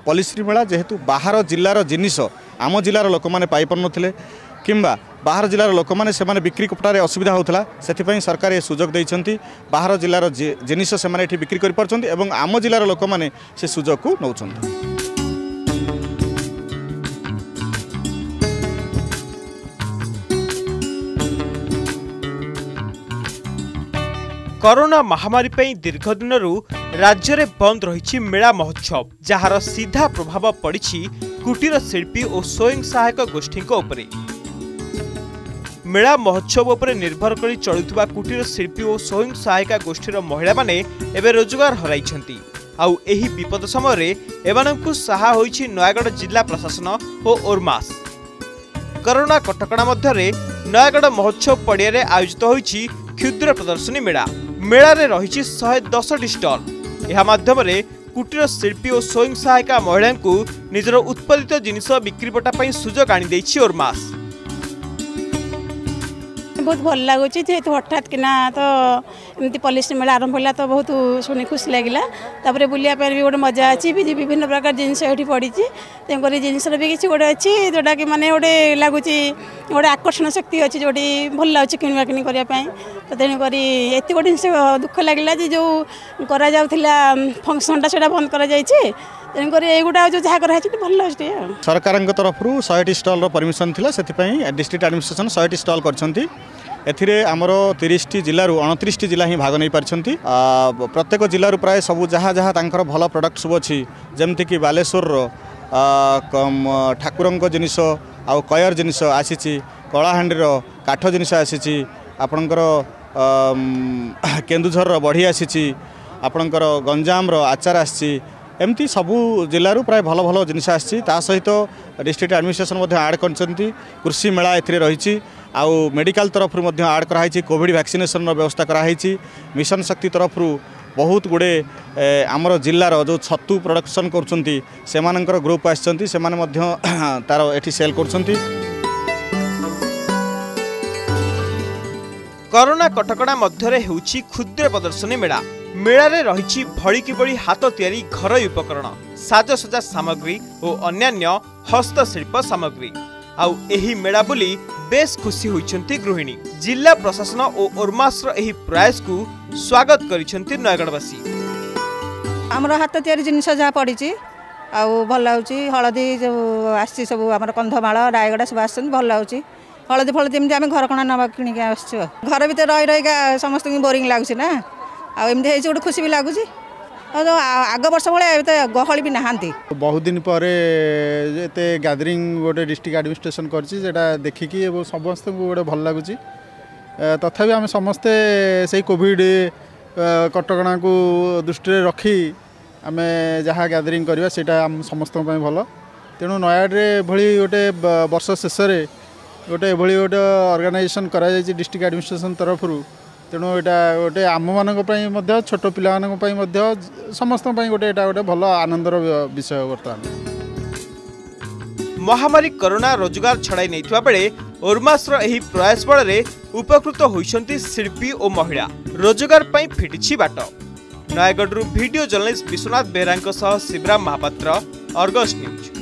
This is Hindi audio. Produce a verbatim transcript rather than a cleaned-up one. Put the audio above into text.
पॉलिश्री मेला जेहेतु बाहर जिलार जिनिस आम जिलार लोक मैंने पाई पार नथिले किंबा बाहर जिलार लोक मैंने से बिक्री कपटारे असुविधा होता से सरकार ये सुजोग देइछंती बाहर जिलार जिनिस से माने एठी बिक्री करि परछंती एवं आम जिलार लोक मैंने से सुजोग को नौछंती। कोरोना महामारी पई दीर्घ दिन राज्य में बंद रही मेला महोत्सव जार सीधा प्रभाव पड़ी कुटीर शिल्पी और स्वयं सहायक गोष्ठी उपरे। मेला महोत्सव उपरे निर्भर कर चलुवा कुटीर शिल्पी और स्वयं सहायिका गोष्ठीर महिला माने एबे रोजगार हराइछंती। आउ एही विपद समय एमानंकु सहा होइछि नयागढ़ जिला प्रशासन और ओरमास। कोरोना कटकणा मध्यरे नयागढ़ महोत्सव पड़िया रे आयोजित होइछि क्षुद्र प्रदर्शनी मेला। मेला रे रही शहे दस टी स्टल। यह माध्यम कुटीर शिल्पी और स्वयं सहायिका महिला को निजर उत्पादित जिनिस बिक्री बटा सुजोग आनी ओरमास। बहुत भल लगुच जेहेतु हठात किना तो एमती पॉलिश्री मेला आरंभ होला तो बहुत शुणी खुशी लगिला। तापर बुलिया भी गोटे मजा अच्छी विभिन्न प्रकार जिनस ये पड़ी तेणुक जिनस भी किसी गोटे अच्छी जोटा कि माने गोटे लगुच गोटे आकर्षण शक्ति अच्छी जोटी भल लगे किणवा कि करने तो तेणुक एत गोटे जिन दुख लगे जो करा फंक्शनटा से बंद कर तेणुक युवा जो जहाँ कराई भल लगे। सरकार तरफ शहे स्टल परमिशन था से डिस्ट्रिक्ट एडमिनिस्ट्रेशन शहे स्टल कर एथिरे आमर तीस जिलू अणतीस जिला ही भाग नहीं पार्टी। प्रत्येक जिलूर प्राय सब जहाँ जहाँ तांकर भल प्रोडक्ट सब अच्छी जमती कि बालेश्वर ठाकुर जिनिस आउ कयर जिनिस आसी कलाहांडी काठ जिनिस आसी आपणकर केन्दुझर बढ़ी आसी आपणकर गंजाम आचार आसी एमती सबू जिलूर प्राय भल भल जिनिस आसी सहित डिस्ट्रिक्ट एडमिनिस्ट्रेशन आड कर कृषि मेला ए रही आउ मेडिकल तरफ आड कराई कोविड वैक्सीनेशन व्यवस्था कराई मिशन शक्ति तरफ बहुत गुड़े आमर जिलार जो छतु प्रोडक्शन कर ग्रुप आसी तार एठी सेल कर। कोरोना कटकणा मध्यरे हेउछि क्षुद्र प्रदर्शनी मेला। मेला रे रही भड़ी कि भड़ी हाथ तैयारी घर उपकरण साजसजा सामग्री और अन्यान्य हस्तशिल्प सामग्री। आउ एही मेला बुली बेस खुशी होइछंती गृहिणी। जिला प्रशासन और ओरमास एही प्रयास को स्वागत करिछंती नयागढ़वासी। हमर हाथ तैयारी जिनिस जहाँ पड़ी आउ भल लाଗୁଛି हलदी जो आसी सब आम कंधमाल रायगड़ा सब आस भल लाଗୁଛି हलदी फलदी एमती आम घर कणा नवा किणिक आस घर भर रही रहीका समस्त बोरिंग लगुच ना आमती गोटे खुशी भी लगुच आग वर्ष भाई गहली भी नहांती। बहुत दिन पर गैदरिंग गोटे डिस्ट्रिक्ट एडमिनिस्ट्रेशन करटा देखिकी समस्त गोटे भल लगुच तथापि आम समस्ते से कोविड कटकणा को दृष्टि रखी आम जहाँ गैदरिंग करवा सेटा आम समस्त भल तेणु नयागढ़ भली गोटे वर्ष शेष गोटे भली गोटे ऑर्गेनाइजेशन करा डिस्ट्रिक्ट एडमिनिस्ट्रेशन तरफ तेणु यहाँ गोटे आम मान छोट पिला समस्त गोटे गोटे भल आनंदर विषय बर्तमान। महामारी कोरोना रोजगार छड़ाई नहीं बेले ओरमास एही प्रयास बल उपकृत होइछंती शिल्पी और महिला रोजगार पई फिटिछि बाट। Nayagarh video journalist Vishwanath Behera Shivram Mahapatra, Argus news.